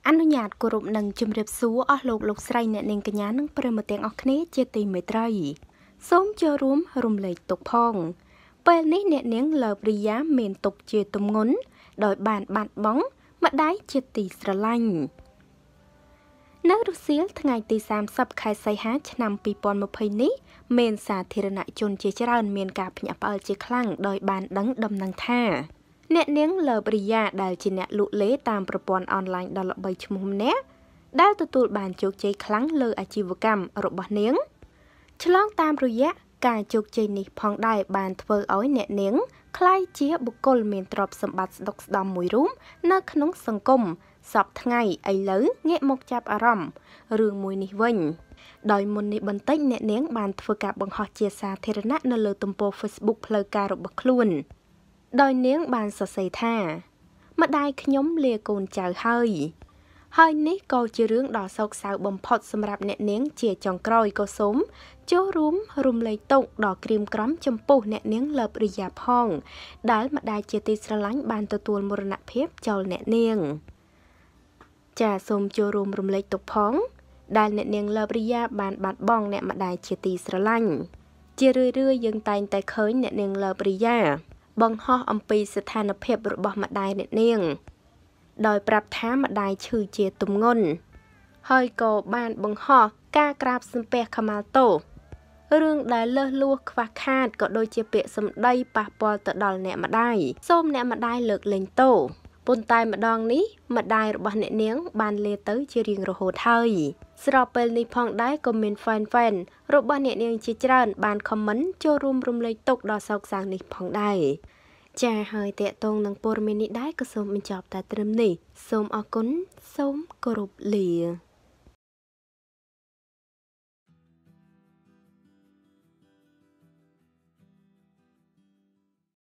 អនុញ្ញាតគោរពនឹងជំរាបសួរអស់លោកស្រីអ្នកនាងកញ្ញានិងប្រិយមិត្តទាំងអស់គ្នាជាទីមេត្រីសូមចូលរួមរំលែកទុក្ខផងពេលនេះអ្នកនាង Love Riya មានទុក្ខជាទម្ងន់ដោយបានបាត់បង់ម្ដាយជាទីស្រឡាញ់នៅរុស្ស៊ីថ្ងៃទី30ខែសីហាឆ្នាំ2020នេះមានសាធារណជនជាច្រើនមានការភ្ញាក់ផ្អើលជាខ្លាំងដោយបានដឹងដំណឹងថាអ្នកនាង Love Riya ដែលជាអ្នកលក់លេតាមប្រព័ន្ធអនឡាញដ៏ល្បីឈ្មោះម្នាក់ដែលទទួលបានជោគជ័យខ្លាំងលើអាជីវកម្មរបស់នាងឆ្លងតាមរយៈការជោគជ័យនេះផងដែរបានធ្វើឲ្យអ្នកនាងក្លាយជាបុគ្គលមានទ្រព្យសម្បត្តិស្ដុកស្ដំមួយរូបនៅក្នុងសង្គមសពថ្ងៃឥឡូវងាកមកចាប់អារម្មណ៍រឿងមួយនេះវិញដោយមុននេះបន្តិចអ្នកនាងបានធ្វើការបង្ហោះជាសាធារណៈនៅលើទំព័រ Facebook ផ្លូវការរបស់ខ្លួនដោយនាងបានសរសេរថាម្ដាយខ្ញុំលាកូនចៅហើយនេះក៏ជារឿងដ៏សោកសៅបំផុតសម្រាប់អ្នកនាងជាចុងក្រោយក៏សូមចូលរួមរំលែកទុក្ខដ៏ក្រៀមក្រំចំពោះអ្នកនាង Love Riya ផងដែលម្ដាយជាទីស្រឡាញ់បានទទួលមរណភាពចោលអ្នកនាងចាសូមចូលរួមរំលែកទុក្ខផងដែលអ្នកនាង Love Riya បានបាត់បង់អ្នកម្ដាយជាទីស្រឡាញ់ជារឿយៗយើងតែងតែឃើញអ្នកនាង Love Riyaបង្ហោះអំពីស្ថានភាពរបស់ម្ដាយអ្នកនាងដោយប្រាប់ថាម្ដាយឈឺជាទម្ងន់ហើយក៏បានបង្ហោះការក្រាបសំពះខមាលទោសរឿងដែលលើសលួសខ្វះខាតក៏ដូចជាពាក្យសម្ដីប៉ះពាល់ទៅដល់អ្នកម្ដាយសូមអ្នកម្ដាយលើកលែងទោសប៉ុន្តែម្ដងនេះម្ដាយរបស់អ្នកនាងបានលាទៅជារៀងរហូតហើយស្របពេលនេះផងដែរក៏មាន fan របស់អ្នកនាងជាច្រើនបាន comment ចូលរួមរំលែកទុក្ខដ៏សោកសៅនេះផងដែរចាហើយតេតងនឹងព័ត៌មាននេះដែរក៏សូមបញ្ចប់តែត្រឹមនេះសូមអរគុណសូមគោរពលា